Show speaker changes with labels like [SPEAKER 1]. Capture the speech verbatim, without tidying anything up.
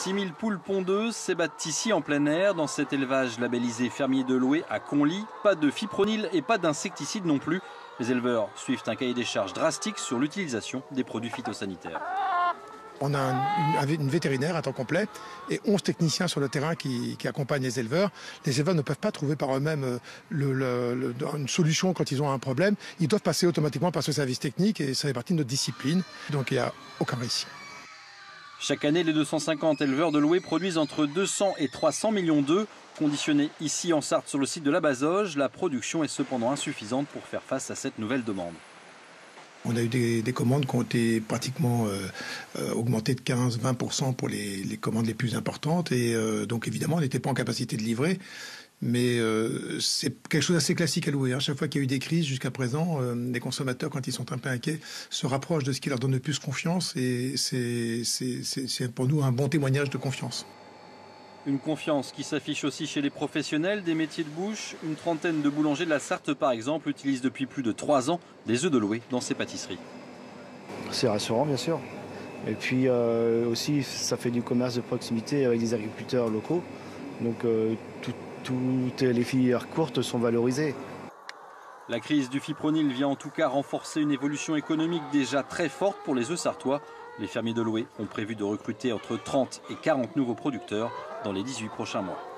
[SPEAKER 1] six mille poules pondeuses s'ébattent ici en plein air, dans cet élevage labellisé fermier de Loué à Conly. Pas de fipronil et pas d'insecticides non plus. Les éleveurs suivent un cahier des charges drastique sur l'utilisation des produits phytosanitaires.
[SPEAKER 2] On a un, une vétérinaire à temps complet et onze techniciens sur le terrain qui, qui accompagnent les éleveurs. Les éleveurs ne peuvent pas trouver par eux-mêmes le, le, le, une solution quand ils ont un problème. Ils doivent passer automatiquement par ce service technique et ça fait partie de notre discipline. Donc il n'y a aucun risque.
[SPEAKER 1] Chaque année, les deux cent cinquante éleveurs de Loué produisent entre deux cents et trois cents millions d'œufs. Conditionnés ici en Sarthe sur le site de la Bazoge, la production est cependant insuffisante pour faire face à cette nouvelle demande.
[SPEAKER 2] On a eu des, des commandes qui ont été pratiquement euh, euh, augmentées de quinze à vingt pour cent pour les, les commandes les plus importantes. Et euh, donc évidemment, on n'était pas en capacité de livrer. Mais euh, c'est quelque chose d'assez classique à Loué. Hein. Chaque fois qu'il y a eu des crises jusqu'à présent, euh, les consommateurs, quand ils sont un peu inquiets, se rapprochent de ce qui leur donne le plus confiance. Et c'est, c'est, c'est, c'est pour nous un bon témoignage de confiance.
[SPEAKER 1] Une confiance qui s'affiche aussi chez les professionnels des métiers de bouche. Une trentaine de boulangers de la Sarthe, par exemple, utilisent depuis plus de trois ans des œufs de Loué dans ses pâtisseries.
[SPEAKER 3] C'est rassurant, bien sûr. Et puis euh, aussi, ça fait du commerce de proximité avec des agriculteurs locaux. Donc euh, tout, toutes les filières courtes sont valorisées.
[SPEAKER 1] La crise du fipronil vient en tout cas renforcer une évolution économique déjà très forte pour les œufs sartois. Les fermiers de Loué ont prévu de recruter entre trente et quarante nouveaux producteurs dans les dix-huit prochains mois.